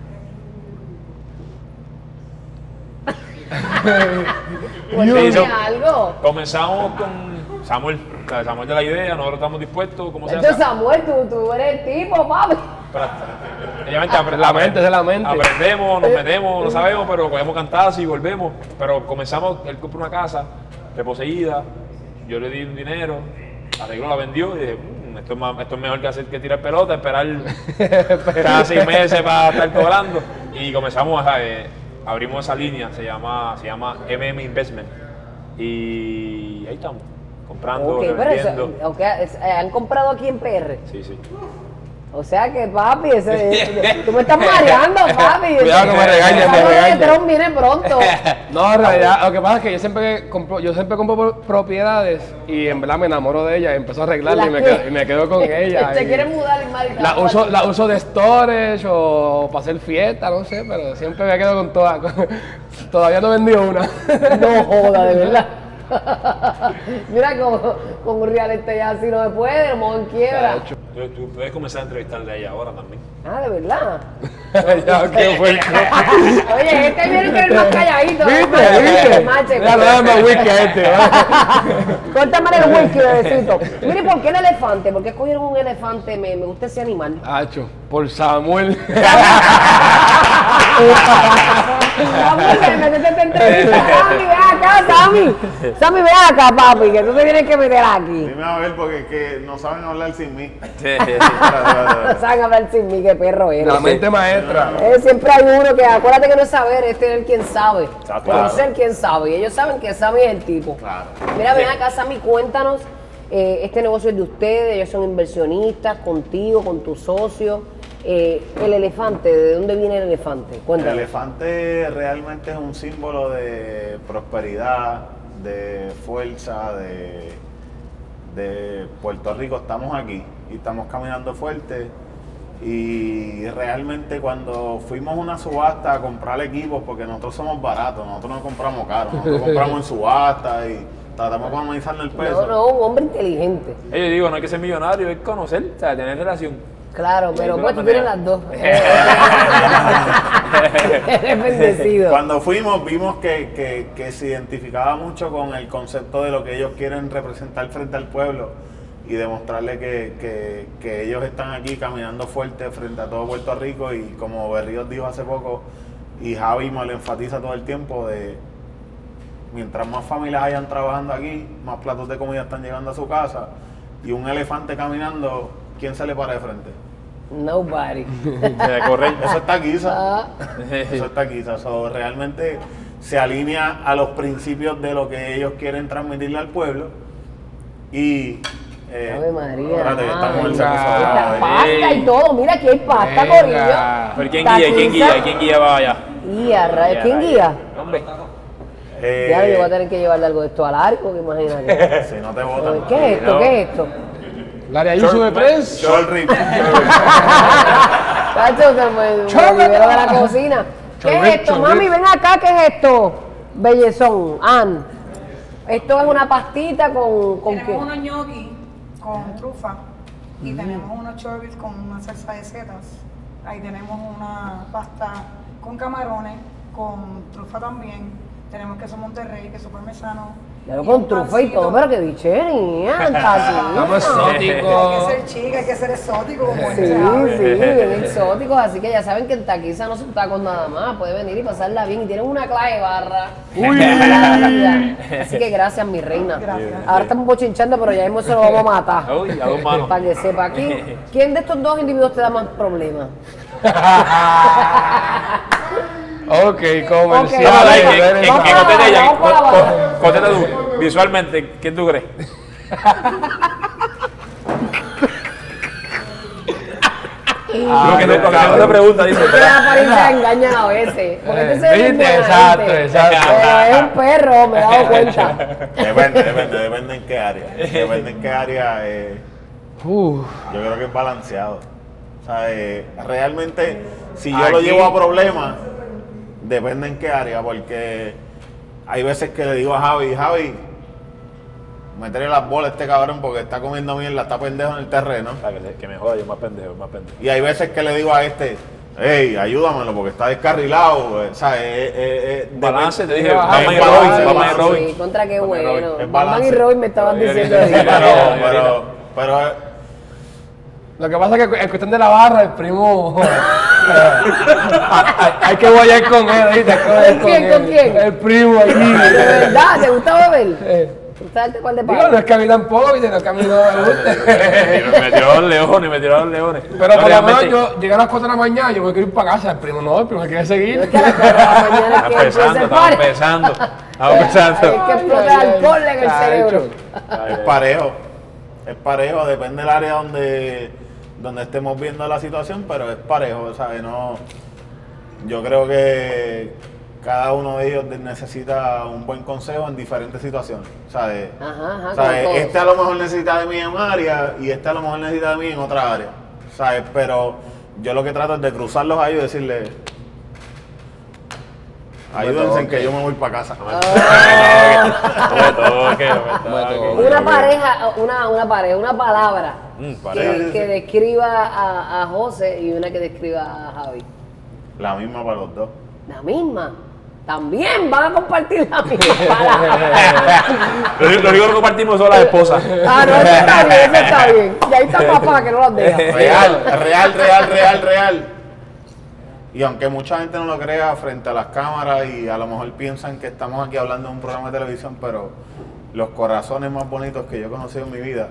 Cuéntame eso- algo. Comenzamos con Samuel, o sea, Samuel de la idea, nosotros estamos dispuestos, ¿cómo se Entonces, llama? Samuel, tú, tú eres el tipo, papi. Obviamente apre- La mente, esa es la mente. Aprendemos, nos metemos, no sabemos, pero cogemos cantadas y volvemos. Pero comenzamos, él compró una casa reposeída, yo le di un dinero, arregló, la vendió y dije, "Mm, esto, es más- esto es mejor que hacer que tirar pelota, esperar cada seis meses para estar cobrando". Y comenzamos a, eh, abrimos esa línea, se llama, se llama M M Investment. Y ahí estamos, comprando, Ok, pero eso, revendiendo. ok, es- eh, han comprado aquí en P R. Sí, sí. O sea que, papi, ese, tú me estás mareando, papi. Cuidado que me regañen, me Ese regañen. Trump viene pronto. No, en realidad, lo que pasa es que yo siempre compro, yo siempre compro por- propiedades y en verdad me enamoro de ella y empiezo a arreglarla y me, ¿La quedo, qué? y me quedo con ella. Te y quieren mudar, Mari. la uso, la uso de storage o para hacer fiesta, no sé, pero siempre me quedo con todas. Todavía no he vendido una. No joda, de verdad. Mira, con, con un real este ya así no se puede, lo mejor en quiebra. Chacho. Tú, tú puedes comenzar a entrevistarle a ella ahora también. Ah, de verdad. Ya, qué fuerte. Oye, este viene que es más calladito. ¿Viste? Mache, ¿Viste? mache, Ya no da más whisky a este. ¿va? Córtame el whisky, bebecito. Mire, ¿por qué el elefante? ¿Por qué escogieron un elefante? Me, me gusta ese animal. Hacho, por Samuel. Sammy, ven, métete esta entrevista. Sammy, ven acá, Sammy. Sammy, ven acá, papi, que tú te tienes que meter aquí. Dime a ver, porque es que no saben hablar sin mí. No saben hablar sin mí, qué perro eres. La mente maestra. Eh, siempre hay uno que, acuérdate que no es saber, es tener quien sabe. Exacto. Conocer quien sabe. Y ellos saben que Sammy es el tipo. Claro. Mira, ven acá, Sammy, cuéntanos. eh, este negocio es de ustedes, ellos son inversionistas, contigo, con tu socio. Eh, el elefante, ¿de dónde viene el elefante? El Cuéntanos. elefante realmente es un símbolo de prosperidad, de fuerza, de, de Puerto Rico. Estamos aquí y estamos caminando fuerte. Y realmente cuando fuimos a una subasta a comprar equipos, porque nosotros somos baratos, nosotros no compramos caro, nosotros compramos en subasta y tratamos de economizarle el peso. No, no, un hombre inteligente. Yo digo, no hay que ser millonario, es conocer, o sea, tener relación. Claro, pero de pues una tú tienes manera. las dos. Eres bendecido. Cuando fuimos vimos que, que- que se identificaba mucho con el concepto de lo que ellos quieren representar frente al pueblo y demostrarle que, que- que ellos están aquí caminando fuerte frente a todo Puerto Rico y como Berríos dijo hace poco y Javi me lo enfatiza todo el tiempo de mientras más familias hayan trabajando aquí, más platos de comida están llegando a su casa y un elefante caminando, ¿quién se le para de frente? Nobody. Eh, correcto. Eso está aquí, ¿sabes? Ah, Eso está aquí, o sea, realmente se alinea a los principios de lo que ellos quieren transmitirle al pueblo y eh, Ave María. espérate, que estamos en el Venga. servicio esta de- pasta y todo. Mira, aquí hay pasta, Venga. corillo. Pero ¿quién guía? ¿Quién guía? ¿Quién guía va allá? Y a rayos, ¿quién guía? Hombre. eh, Ya yo voy a tener que llevarle algo de esto al arco, que imagínate. si no te votan. ¿Qué es esto? No. ¿Qué es esto? La de ahí sube prensa. Short rib. Cacho, que me, me Chorro. libero de la cocina. ¿Qué Chorro, es esto? chorro. Mami, ven acá, ¿qué es esto? Bellezón, Ann. Esto es una pastita con, con qué. Tenemos unos gnocchi con trufa y tenemos unos chorbis con una salsa de setas. Ahí tenemos una pasta con camarones, con trufa también. Tenemos queso Monterrey, queso parmesano. Claro, y con un trufa y todo, pancito. pero qué bichería, Estamos Tati. Hay que exóticos. ser chica, hay que ser exótico como Sí, él se habla. sí, bien exóticos, así que ya saben que en Taquiza no son tacos nada más, puede venir y pasarla bien y tienen una clave de barra. Así que gracias, mi reina. Gracias. Ahora estamos bochinchando, pero ya mismo se lo vamos a matar. Uy, a dos manos. Para que sepa aquí, ¿quién de estos dos individuos te da más problemas? Ok, comercial. Ok, Vamos a ver, Vamos ¿quién- quién- para quién la contesta barra, ella? vamos para la Co- barra. co- Contesta tú, visualmente, ¿quién tú crees? Lo que no, lo que no te pregunta, dice. La apariencia engaña a veces. Porque este se ve ¿Viste? buena Exacto, gente. exacto. Pero es un perro, me he dado cuenta. Depende, depende, depende en qué área. Depende en qué área. Eh, Uf. yo creo que es balanceado. O sea, eh, realmente, si yo Aquí- lo llevo a problemas, depende en qué área, porque hay veces que le digo a Javi, Javi, métele las bolas a este cabrón porque está comiendo mierda, está pendejo en el terreno. Ah, que, se- que me joda, yo más pendejo, más pendejo. Y hay veces que le digo a este, hey, ayúdamelo porque está descarrilado. O sea, eh, eh, eh, Balance, te dije, Es Batman y balance, Robin, Batman y balance. Robin. Sí, contra qué Batman y bueno. Robin. Es Batman y balance. Robin me estaban Pero- diciendo Sí, ahorita. pero, pero, pero, eh, Lo que pasa es que en cuestión de la barra, el primo. hay, hay que guayar con él, ¿viste? Hay que guayar ¿Con quién, él. con quién? El primo allí. ¿De verdad? ¿Te gusta beber? Eh, ¿Te gusta darte cuál de Digo, no palo? es que a mí tampoco, ¿viste? No es que a mí no me gusta. Y me tiró a los leones, me tiró a los leones. Pero por lo menos realmente- yo llegué a las cuatro de la mañana, yo me quiero ir para casa. El primo no, el primo quiere No seguir. es que a las cuatro de la mañana Está es que empieza empezando, el estamos party. empezando. Estamos Hay empezando. que explotar alcohol en el Chacho. cerebro. es parejo. Es parejo, depende del área donde, donde estemos viendo la situación, pero es parejo, ¿sabes? No, yo creo que cada uno de ellos necesita un buen consejo en diferentes situaciones, ¿sabes? Ajá, ajá, ¿Sabes? como todos. Este a lo mejor necesita de mí en un área y este a lo mejor necesita de mí en otra área, ¿sabes? Pero yo lo que trato es de cruzarlos ahí y decirle, ayúdense en que yo me voy para casa. No me toque, no me toque. Una pareja, una, una pareja, una palabra Mm, pareja. que, que describa a, a José y una que describa a Javi. La misma para los dos. La misma. También van a compartir la misma palabra. Lo único lo único que compartimos son las esposas. Ah, no, eso está bien, eso está bien. Y ahí está papá que no las deja. Real, real, real, real, real. Y aunque mucha gente no lo crea frente a las cámaras y a lo mejor piensan que estamos aquí hablando de un programa de televisión, pero los corazones más bonitos que yo he conocido en mi vida,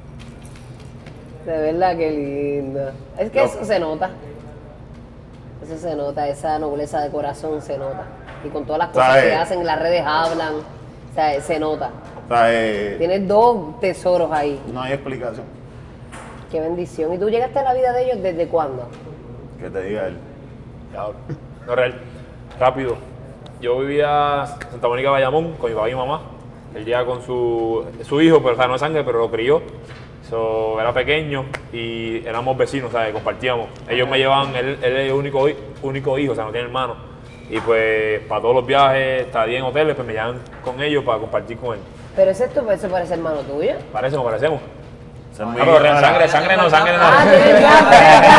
De verdad, qué lindo. Es que No. eso se nota. Eso se nota, esa nobleza de corazón se nota. Y con todas las cosas ¿Sabes? que hacen, las redes hablan, o sea, se nota. o sea, eh, Tienes dos tesoros ahí. no hay explicación Qué bendición. ¿Y tú llegaste a la vida de ellos desde cuándo? que te diga él. Diablo. No, real. Rápido. Yo vivía en Santa Mónica, Bayamón, con mi papá y mi mamá. Él llega con su, su hijo, pero o sea, no es sangre, pero lo crió. So, era pequeño y éramos vecinos, ¿sabes? Compartíamos. Ellos me llevaban, él, él es el único, hi- único hijo, o sea, no tiene hermano. Y pues para todos los viajes, estadía en hoteles, pues me llevan con ellos para compartir con él. Pero ese es tu, eso parece hermano tuyo. Parecemos, parecemos. Ese es No, mi- pero real, sangre, sangre no, sangre no. Ah, tienes gato,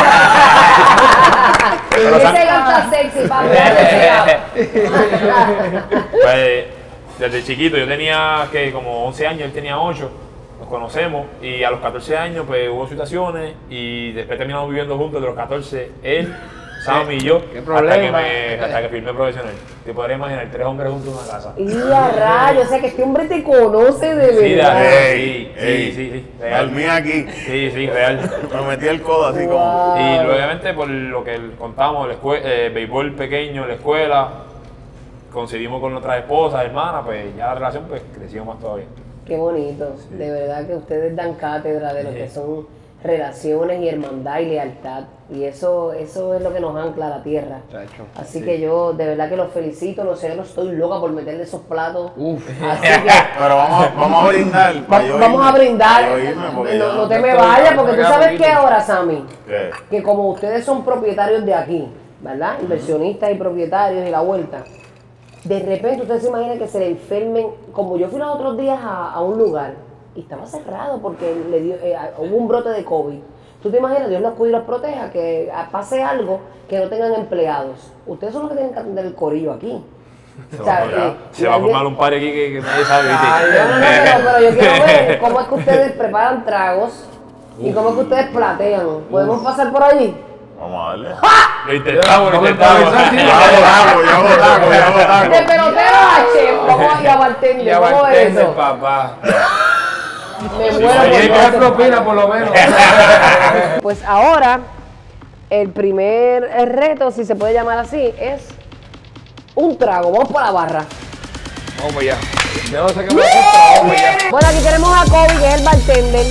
tienes gato. Ese gato está sexy, papi. Ese gato. Pues, desde chiquito, yo tenía que como once años, él tenía ocho, nos conocemos y a los catorce años pues hubo situaciones y después terminamos viviendo juntos de los catorce, él, Sammy y yo, ¿Qué hasta que, problema? me, hasta que firmé profesional. Te podrías imaginar, tres hombres juntos en una casa. Y a rayos, o sea que este hombre te conoce de Sí, verdad. de- Ey, sí, sí, ey, sí, sí, el real. mío aquí, Sí, sí, real. me metí el codo así como... Wow. Y obviamente por lo que contamos, el escue- eh, béisbol pequeño, la escuela, coincidimos con nuestras esposas, hermanas, pues ya la relación pues creció más todavía. Qué bonito. De verdad que ustedes dan cátedra de lo que son relaciones y hermandad y lealtad. Y eso, eso es lo que nos ancla a la tierra. Chacho. Así que yo de verdad que los felicito, no sé, yo no estoy loca por meterle esos platos. Uf. Así que Pero vamos, a- vamos a brindar. va- para yo vamos irme, a brindar. para yo irme, porque No, yo- no te yo me estoy- vayas, me porque tú queda sabes poquito. que ahora, Sammy, ¿Qué? que como ustedes son propietarios de aquí, ¿verdad? Inversionistas y propietarios y la vuelta. De repente ustedes se imaginan que se le enfermen, como yo fui los otros días a, a un lugar y estaba cerrado porque le dio, eh, hubo un brote de COVID. Tú te imaginas, Dios los cuide y los proteja, que ah, pase algo, que no tengan empleados. Ustedes son los que tienen que atender el corillo aquí. Se O va, sea, a formar- eh, se va a nadie- formar un par aquí que, que nadie sabe. ¿viste? Ay, no, no, no, pero, pero yo quiero ver cómo es que ustedes preparan tragos y cómo es que ustedes platean. ¿Podemos pasar por allí? Vamos a darle. Lo intentamos, lo Vamos a intentamos. improvisar, sí. Yo hago taco, yo hago taco, yo hago De taco. pelotero a chef, ¿cómo y a bartender? Ya ¿Cómo va a es entender, eso? papá. Me Sí, muero hay que dar por propina por lo menos. Pues ahora, el primer reto, si se puede llamar así, es un trago. Vamos por la barra. Vamos allá. Yo no sé qué me gusta, vamos allá. Bueno, aquí tenemos a Kobe, que es el bartender.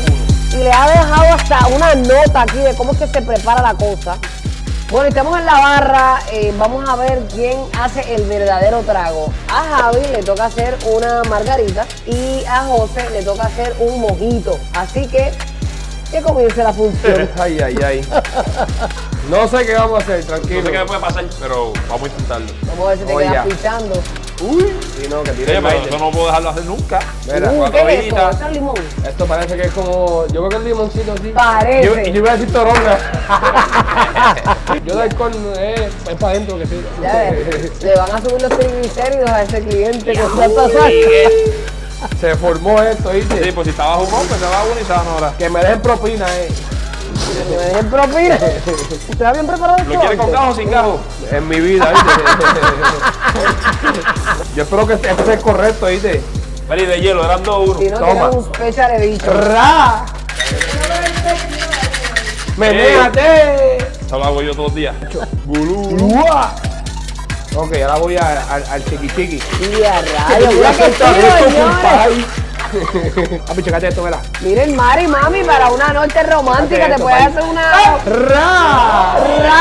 y le ha dejado hasta una nota aquí de cómo es que se prepara la cosa. Bueno, estamos en la barra, eh, vamos a ver quién hace el verdadero trago. A Javi le toca hacer una margarita y a José le toca hacer un mojito. Así que, que comience la función. Ay, ay, ay. No sé qué vamos a hacer, tranquilo. No sé qué me puede pasar, pero vamos a intentarlo. Vamos a ver si te Oye. quedas pichando. Uy, sí, no, que Sí, tire el pero baile. eso no puedo dejarlo hacer nunca. Mira, Uh, cuatro ¿qué es esto? hojitas. ¿Esto es limón? Esto parece que es como. Yo creo que es limoncito así. Parece. Yo, yo iba a decir toronga. Yo de alcohol eh, es para adentro que sí. Ya ves, le van a subir los triglicéridos a ese cliente con tanta salsa. Se formó esto, ¿viste? Sí, pues si estaba jugón, pues se va uno y se van ahora. Que me dejen propina, eh. Me dejen propina. ¿Está bien preparado esto? ¿Lo quiere con gajo o sin gajo? En mi vida, ¿viste? Yo espero que este sea el correcto, ¿viste? Vale, de hielo, eran dos uno. Si no, Toma. tiene un special edition. ¡Ra! ¡Menéate! Eso lo hago yo todos los días. ¡Lua! Ok, ahora voy a- al, al chiqui chiqui. Y a rayos, mira que Esto, tiro, esto, señores. compadre. Papi, checate esto, verá. Miren, Mari, mami, para una noche romántica te Esto, puedes papi. hacer una... ¡Ra!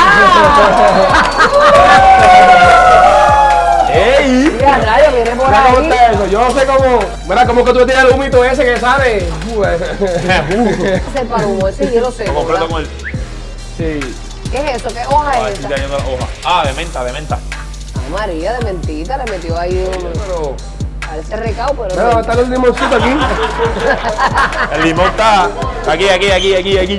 ¡Ey! Y a rayos, viene por Mira cómo ahí. está eso. Yo no sé cómo. Mira cómo que tú tienes el humito ese que sale. Ese parumo, ese hielo Lo seco, completo ¿verdad? con el. Sí. ¿Qué es eso? ¿Qué hoja A ver es si esa? te dañando la hoja. Ah, de menta, de menta. Ay, María, de mentita, le metió ahí un... Pero. Parece recao, pero... Mira, va a estar el limoncito aquí. El limón está aquí, aquí, aquí, aquí, aquí.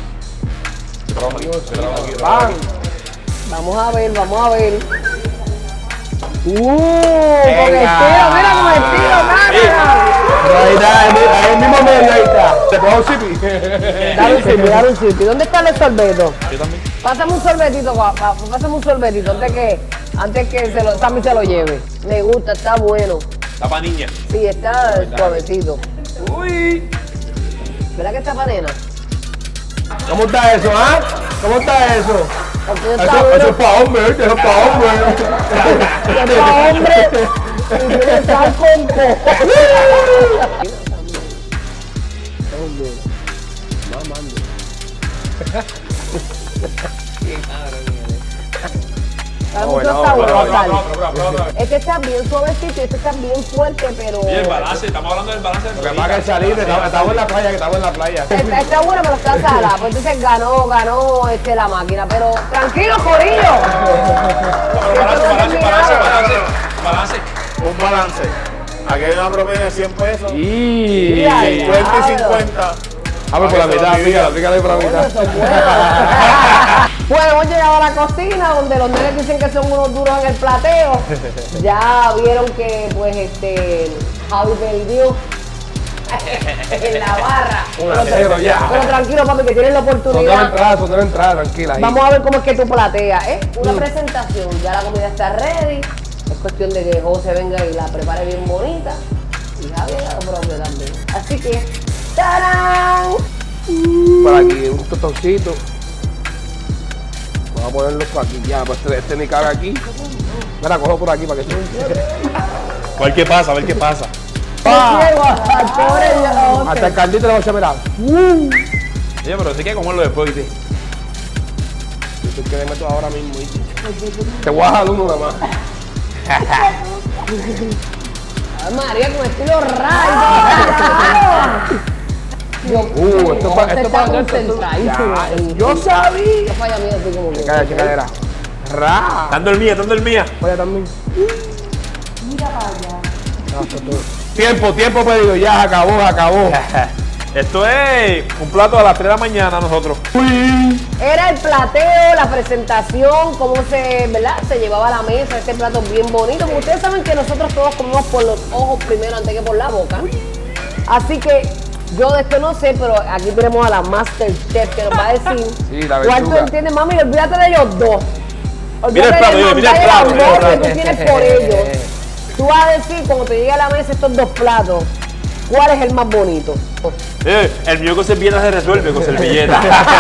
Van. Vamos a ver, vamos a ver. ¡Uh! Con Venga. estilo, mira con estilo, mira. Ahí está, ahí ahí el mismo medio, ahí está. Te pongo un sipi. Dale un sitio, dale un sitio. ¿Dónde están los sorbetos? Yo también. Pásame un sorbetito, pa- pa- pásame un sorbetito antes que, antes que se lo, Sammy se lo lleve. Me gusta, está bueno. Está pa' niña. Sí, está suavecito. Uy. ¿Verdad que está panena? ¿Cómo está eso, ah? ¿Cómo está eso? Porque Eso, está eso es bueno. para hombre, ¿viste? Eso es para hombre. Que es pa' hombre y tiene sal con coco. Está Ah, mucho bueno, sabor, bueno, la sal. Prueba, prueba, prueba, prueba. Este está bien suavecito y este está bien fuerte, pero... Y el balance, estamos hablando del balance del Lo que pasa es que salir, estamos estamos en la playa, que estamos en la playa. Está, está bueno, pero está salada. Pues entonces ganó, ganó este, la máquina. Pero tranquilo, corillo. Balance, balance, balance, balance, balance. Un balance. Aquí hay una propina de cien pesos. Y... Mira, cincuenta y Claro. cincuenta. A ver, por la mitad, fíjate, fíjate por la mitad. Eso es bueno. Bueno, hemos llegado a la cocina donde los nenes dicen que son unos duros en el plateo. Ya vieron que pues este Javi perdió en la barra. Una cero ya. Pero tranquilo, papi, que tienes la Son debe oportunidad. entrar, son debe entrar, tranquila ahí. Vamos a ver cómo es que tú plateas, ¿eh? Una presentación, ya la comida está ready. Es cuestión de que José venga y la prepare bien bonita. Y Javi haga lo propio también. Así que, ¡tarán! Por aquí, un tostoncito. Vamos a ponerlo por aquí, ya, pues este, este ni cabe aquí. Mira, cojo por aquí para que se... A ver qué pasa, a ver qué pasa. ¡Ah! Al pobre José. Hasta el caldito le vamos a echar, mira. Oye, pero sí que comerlo después, ¿viste? Yo que le meto ahora mismo, ¿viste? Te voy a dejar uno nada más. Ay, María, con estilo rayo. Yo, Uh, esto es para... José Esto está para... concentradísimo. Ya, yo sabía. Yo falla mío, así como que. Calla, chicadera. Ra. Dando el mía, dando el mía. Vaya también. Mira para allá. Tiempo, tiempo pedido, ya, acabó, acabó. Esto es un plato a las tres de la mañana nosotros. Era el plateo, la presentación, cómo se, ¿verdad? Se llevaba a la mesa, este plato bien bonito. Como ustedes saben que nosotros todos comemos por los ojos primero antes que por la boca. Así que yo de esto no sé, pero aquí tenemos a la Master Chef que nos va a decir Sí, la cuál tú verduga. entiendes, mami, olvídate de ellos dos. Mira el Olvídate plato, del mira el mandado y plato, el mira el amor que plato. tú tienes por ellos. Tú vas a decir, cuando te llegue a la mesa estos dos platos, ¿cuál es el más bonito? Eh, el mío con servilleta se resuelve con servilleta.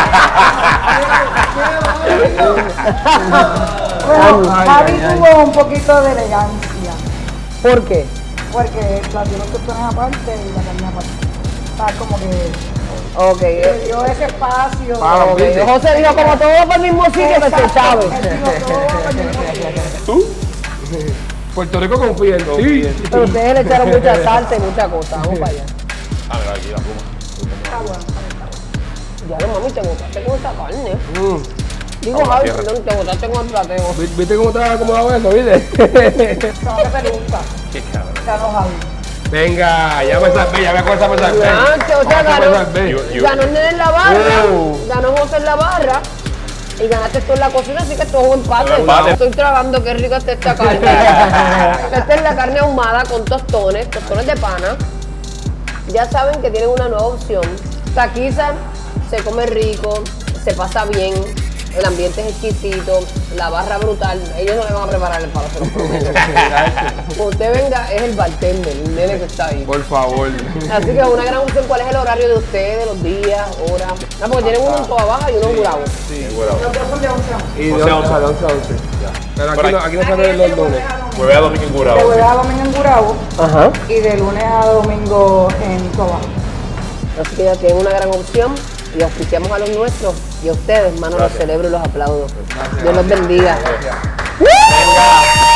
Bueno, Ay, Javi ay, ay. tuvo un poquito de elegancia, ¿Por qué? porque el platino que pones aparte y la carne aparte. Está como que Ok. Le dio ese espacio. Ah, Ok. ¿viste? José dijo, como todo por el mismo sitio, que se Exacto, sabe. él dijo, todo va al mismo sitio. ¿Tú? Puerto Rico confía en ti. Pero ustedes le echaron mucha salsa y mucha cosa. Vamos para allá. Ah, mira, aquí la pluma. Está bueno. Ya no, mami, te botaste con esa carne. Mm. Digo, Vamos, Javi, cierra. perdón, te botaste con el plateo. ¿Vi- ¿Viste cómo está acomodado eso, viste? No, que te gusta. Qué cabrón. Está enojado. Venga, ya me salvé, ya me cuesta me salvé. Ah, que, o sea, Ahora ganó, me salvé. Yo- yo- ganó el nene en la barra, Wow. ganó José en la barra y ganaste tú en la cocina, así que esto es un empate. Empate. Estoy tragando, qué rica está esta carne. Esta es la carne ahumada con tostones, tostones de pana. Ya saben que tienen una nueva opción. Taquiza, se come rico, se pasa bien, el ambiente es exquisito, la barra brutal. Ellos no le van a preparar el palo, se los prometo. Cuando usted venga, es el bartender, el nene que está ahí. Por favor. Así que una gran opción. ¿Cuál es el horario de ustedes, los días, horas? Ah, porque tienen uno en Toa Baja y uno en Gurabo. Sí, bueno. Los dos son de once a once. Y de once a once a once. once a once. Pero Por aquí no, ahí. aquí no salen los lunes. Jueves a domingo en De Curado. jueves a domingo en Gurabo Ajá. y de lunes a domingo en Toba. Así que ya tienen una gran opción y auspiciamos a los nuestros y a ustedes, hermano, los celebro y los aplaudo. Dios los bendiga. Venga.